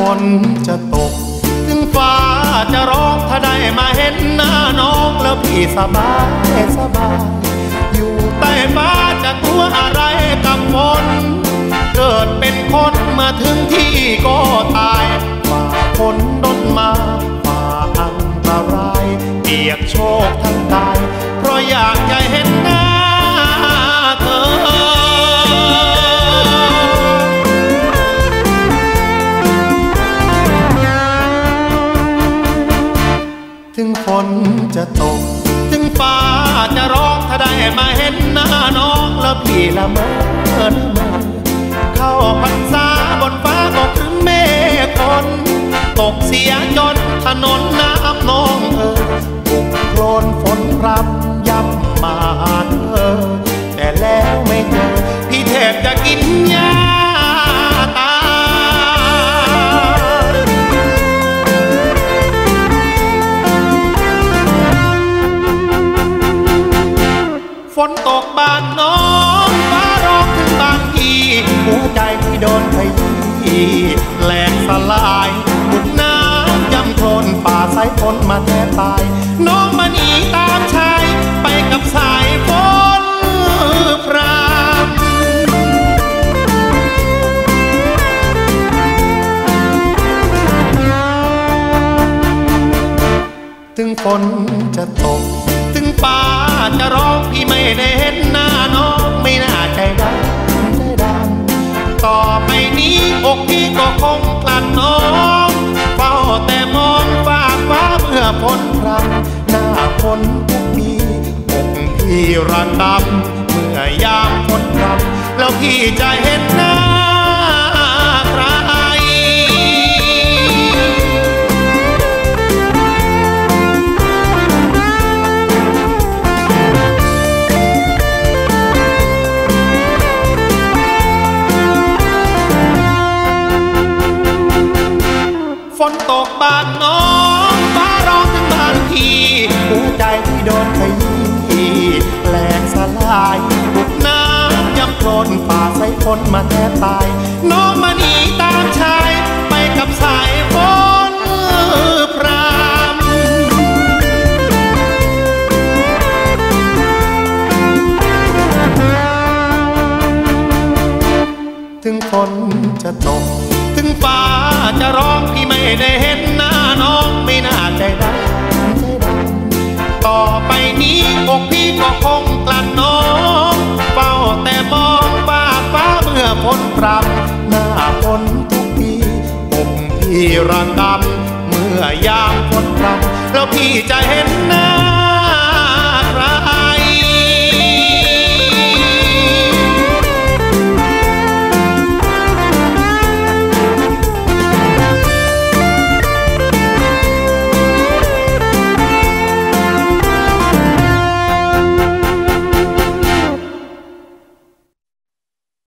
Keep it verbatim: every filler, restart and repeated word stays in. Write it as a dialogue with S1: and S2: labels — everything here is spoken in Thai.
S1: นจะตกถึงฟ้าจะร้องถ้าได้มาเห็นหน้าน้องแล้วพี่สบายสบายอยู่ใต้ฟ้าจะกลัวอะไรกับฝนเกิดเป็นคนมาถึงที่ก็ตายฝ่าฝนดนมาฝ่าอันตรายเปียกโชกทั้งกายเพราะอยากจะเห็นหน้าเธอถึงฝนจะตกถึงฟ้าจะร้องถ้าได้มาเห็นหน้าน้องแล้วพี่ละเมอละเมอเข้าพรรษาบนฟ้าก็ครึ้มเมฆฝนตกเสียจนถนนน้ำนองเออบุกโคลนฝนพรำย่ำมาเธอแต่แล้วไม่เจอพี่แทบจะกินยาตายฝนตกบางน้องฟ้าร้องถึงบางทีหัวใจที่โดนขยี้แหลกสลายบุกน้ำย่ำโคลนป่าสายฝนมาแทบตายน้องมาหนีตามชายไปกับสายฝนพรามถึงฝนจะตกถึงฟ้าจะร้องพี่ไม่ได้เห็นหน้าน้องไม่น่าใจดำใจดำต่อไปนี้อกพี่ก็คงกลั่นน้องเฝ้าแต่มองฟ้าฟ้าเมื่อฝนพรำหน้าฝนทุกปีอกพี่ระกำเมื่อยามฝนพรำแล้วพี่จะเห็นหน้าใครฝนตกบางน้องฟ้าร้องถึงบางทีหัวใจที่โดนขยี้แหลกสลายบุกน้ำย่ำโคลนป่าสายฝนมาแทบตายน้องมาหนีตามชายไปกับสายฝนพรามถึงฝนจะตกถึงฟ้าจะร้องพี่ไม่ได้เห็นหน้าน้องไม่น่าใจดำใจดำต่อไปนี้อกพี่ก็คงกลั่นน้องเฝ้าแต่มองฟ้าฟ้าเมื่อฝนพรำหน้าฝนทุกปีอกพี่ระกำเมื่อยามฝนพรำแล้วพี่จะเห็นหน้า